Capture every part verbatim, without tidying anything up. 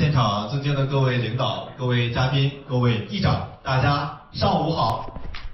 现场尊敬的各位领导、各位嘉宾、各位议长，大家上午好。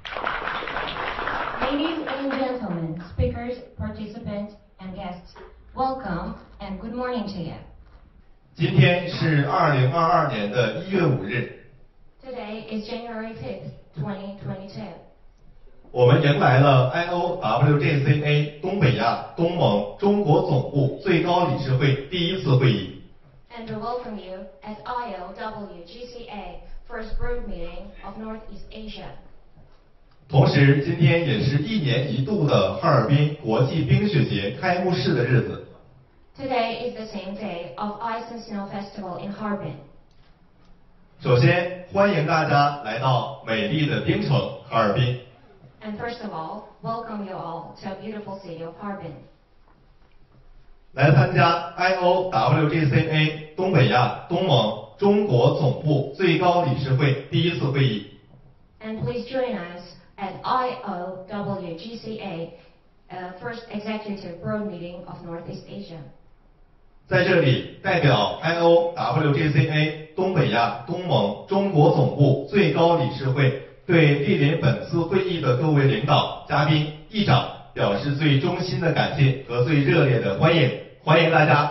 Ladies and gentlemen, speakers, participants, and guests, welcome and good morning to you. 今天是二零二二年的一月五日。 Today is January fifth, twenty twenty-two. 我们迎来了 I O W J C A 东北亚东盟中国总部最高理事会第一次会议。 And we welcome you at I O W G C A First Broad Meeting of Northeast Asia. 同时，今天也是一年一度的哈尔滨国际冰雪节开幕式的日子。 Today is the same day of Ice and Snow Festival in Harbin. 首先，欢迎大家来到美丽的冰城哈尔滨。 And first of all, welcome you all to a beautiful city of Harbin. 来参加 I O W G C A 东北亚东盟中国总部最高理事会第一次会议。 And please join us at I O W G C A uh, First Executive Broad Meeting of Northeast Asia. 在这里，代表 I O W G C A 东北亚东盟中国总部最高理事会对莅临本次会议的各位领导、嘉宾、议长表示最衷心的感谢和最热烈的欢迎，欢迎大家。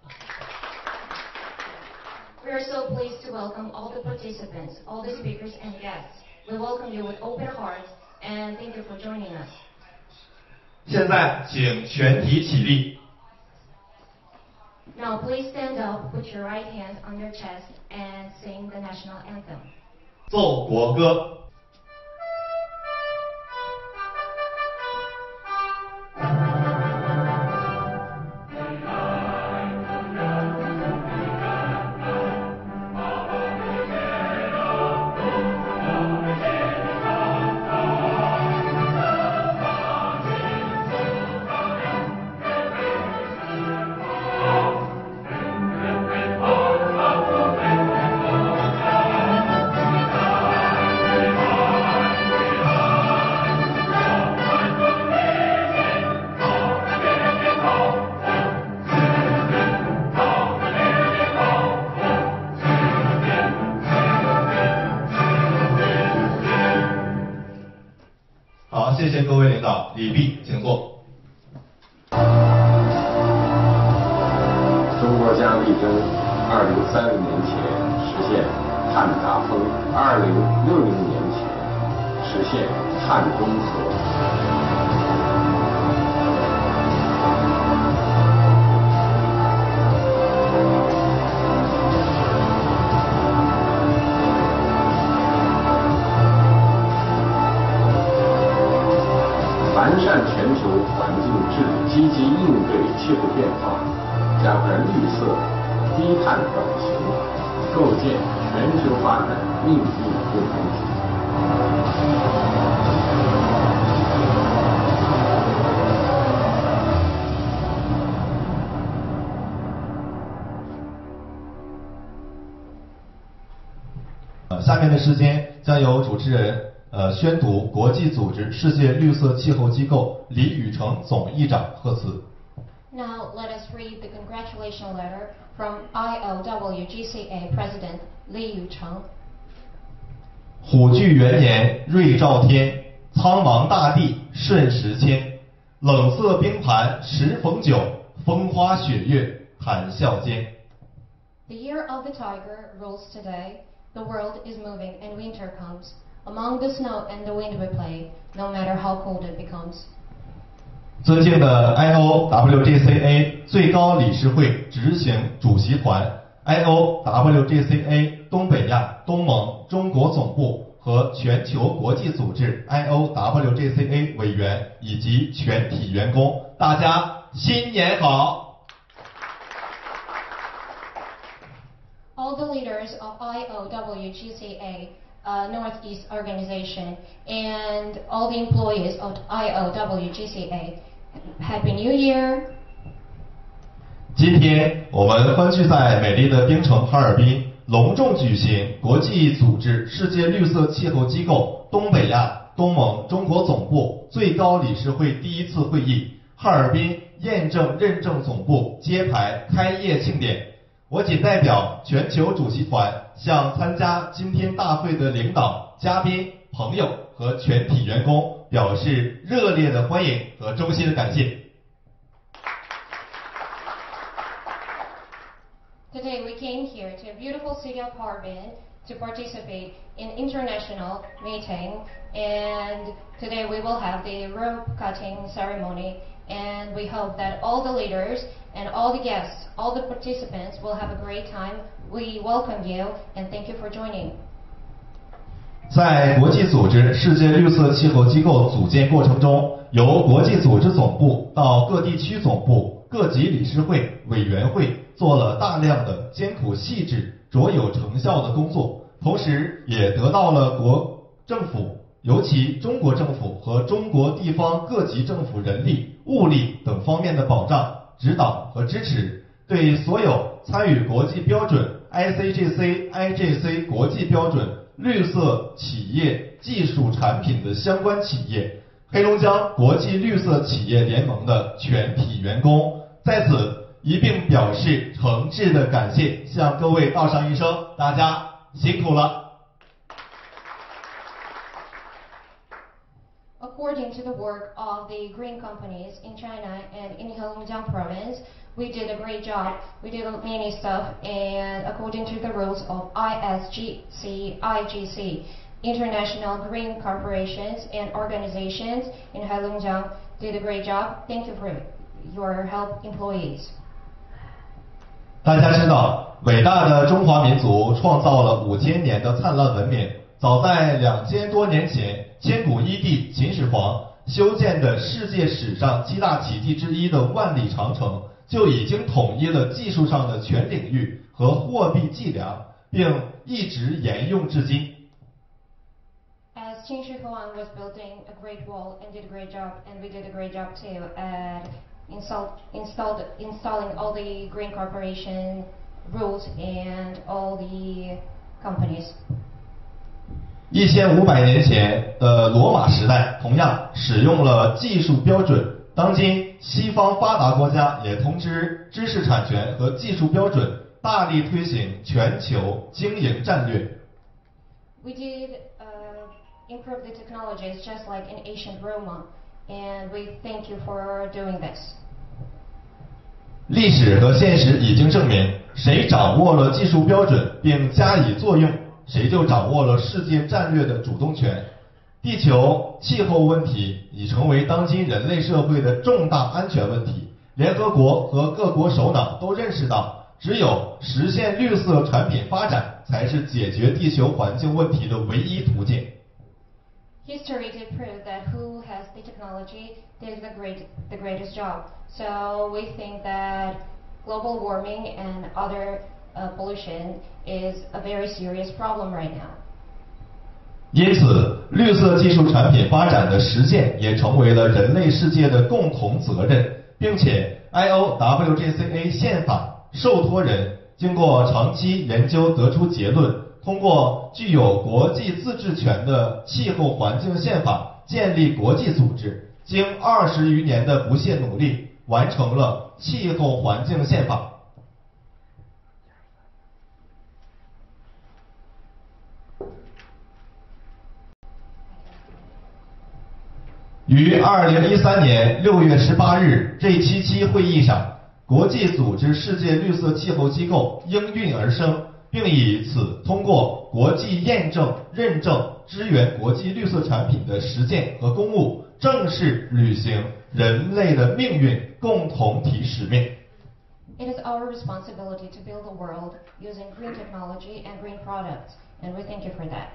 We are so pleased to welcome all the participants, all the speakers and guests. We welcome you with open hearts and thank you for joining us. 现在，请全体起立。 Now please stand up, put your right hand on your chest and sing the national anthem. 奏国歌。好，谢谢各位领导，礼毕，请坐。 中国将力争二零三零年前实现碳达峰，二零六零年前实现碳中和。完善全球环境治理，积极应对气候变化，加快绿色、低碳转型，构建全球发展命运共同体。 呃，下面的时间将由主持人呃宣读国际组织世界绿色气候机构李宇成总议长贺词。 Now let us read the congratulation letter from I O W G C A President Li Yucheng. 虎踞元年瑞兆天，苍茫大地瞬时迁。冷色冰盘时逢九，风花雪月谈笑间。 The year of the tiger rules today. The world is moving and winter comes. Among the snow and the wind we play, no matter how cold it becomes. 尊敬的 I O W G C A 最高理事会执行主席团、I O W G C A 东北亚东盟中国总部和全球国际组织 I O W G C A 委员以及全体员工，大家新年好！ All the leaders of I O W G C A uh, Northeast Organization and all the employees of I O W G C A, Happy New Year! 今天我们欢聚在美丽的冰城哈尔滨，隆重举行国际组织世界绿色气候机构东北亚东盟中国总部最高理事会第一次会议，哈尔滨验证认证总部揭牌开业庆典。 我谨代表全球主席团向参加今天大会的领导、嘉宾、朋友和全体员工表示热烈的欢迎和衷心的感谢。 Today we came here to a beautiful city of Harbin to participate in international meeting, and today we will have the rope cutting ceremony, and we hope that all the leaders and all the guests, all the participants will have a great time. We welcome you and thank you for joining. 在国际组织世界绿色气候机构组建过程中，由国际组织总部到各地区总部、各级理事会、委员会做了大量的艰苦细致、卓有成效的工作，同时也得到了国政府，尤其中国政府和中国地方各级政府人力、物力等方面的保障、指导和支持，对所有参与国际标准 I C G C I G C 国际标准绿色企业技术产品的相关企业，黑龙江国际绿色企业联盟的全体员工，在此一并表示诚挚的感谢，向各位道上一声，大家辛苦了。 According to the work of the green companies in China and in Heilongjiang province, we did a great job. We did many stuff, and according to the rules of I S G C I G C, International Green Corporations and Organizations in Heilongjiang did a great job. Thank you for your help, employees. 大家知道，伟大的中华民族创造了五千年的灿烂文明。早在两千多年前，千古一帝秦始皇修建的世界史上七大奇迹之一的万里长城，就已经统一了技术上的全领域和货币计量，并一直沿用至今。 As Qin Shi Huang was building a great wall and did a great job, and we did a great job too at install, installed, installing all the green corporation rules and all the companies. 一千五百年前的罗马时代同样使用了技术标准，当今西方发达国家也通知知识产权和技术标准，大力推行全球经营战略。 We did uh, improve the technologies just like in ancient Rome, and we thank you for doing this. 历史和现实已经证明，谁掌握了技术标准并加以作用，谁就掌握了世界战略的主动权。地球气候问题已成为当今人类社会的重大安全问题。联合国和各国首脑都认识到，只有实现绿色产品发展，才是解决地球环境问题的唯一途径。 History did prove that who has the technology did the great, the greatest job. So we think that global warming and other uh, pollution is a very serious problem right now. 因此，绿色技术产品发展的实践也成为了人类世界的共同责任，并且 I O W G C A 宪法受托人经过长期研究得出结论，通过具有国际自治权的气候环境宪法建立国际组织，经二十余年的不懈努力，完成了气候环境宪法。于二零一三年六月十八日 G 七七 会议上，国际组织世界绿色气候机构应运而生，并以此通过国际验证、认证、支援国际绿色产品的实践和公务，正式履行人类的命运共同体使命。 It is our responsibility to build a world using green technology and green products, and we thank you for that.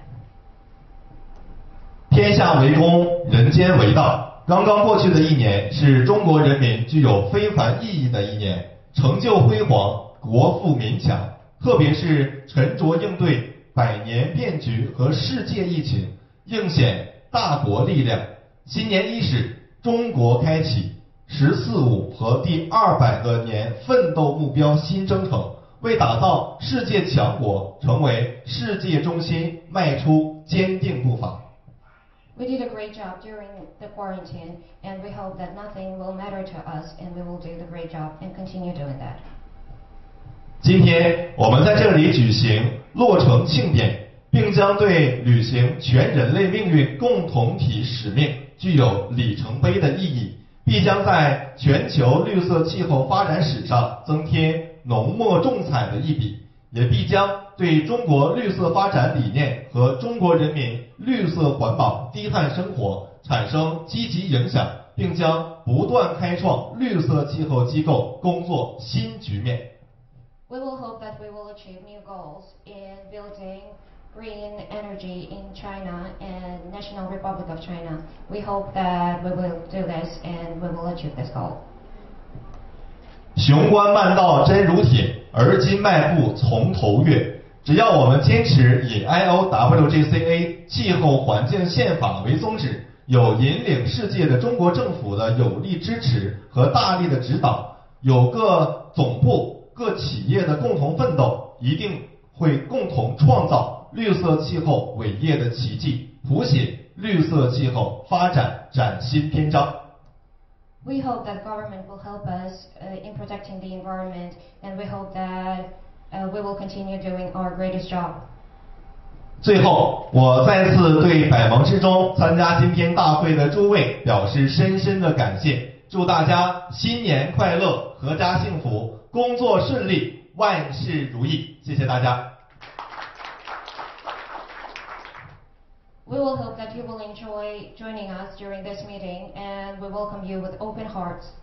天下为公，人间为道。刚刚过去的一年是中国人民具有非凡意义的一年，成就辉煌，国富民强。特别是沉着应对百年变局和世界疫情，应显大国力量。新年伊始，中国开启“十四五”和第二百个年奋斗目标新征程，为打造世界强国、成为世界中心迈出坚定步伐。 We did a great job during the quarantine, and we hope that nothing will matter to us, and we will do the great job and continue doing that. 今天我们在这里举行落成庆典，并将对履行全人类命运共同体使命具有里程碑的意义，必将在全球绿色气候发展史上增添浓墨重彩的一笔，也必将对中国绿色发展理念和中国人民绿色环保低碳生活产生积极影响，并将不断开创绿色气候机构工作新局面。 We will hope that we will achieve new goals in building green energy in China and National Republic of China. We hope that we will do this and we will achieve this goal. 雄关漫道真如铁，而今迈步从头越。只要我们坚持以 I O W G C A 气候环境宪法为宗旨，有引领世界的中国政府的有力支持和大力的指导，有各总部、各企业的共同奋斗，一定会共同创造绿色气候伟业的奇迹，谱写绿色气候发展崭新篇章。 We hope that government will help us uh, in protecting the environment, and we hope that uh, we will continue doing our greatest job. 最后，我再次对百忙之中参加今天大会的诸位表示深深的感谢，祝大家新年快乐，阖家幸福，工作顺利，万事如意。谢谢大家。 We will hope that you will enjoy joining us during this meeting, and we welcome you with open hearts.